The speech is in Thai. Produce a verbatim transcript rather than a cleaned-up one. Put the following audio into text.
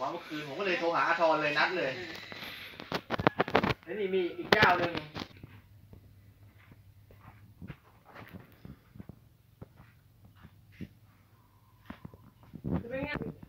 มาเมื่อคืนผมก็เลยโทรหาอาทรเลยนัดเลยแล้วนี่มีอีกเจ้าหนึ่งจะเป็นไง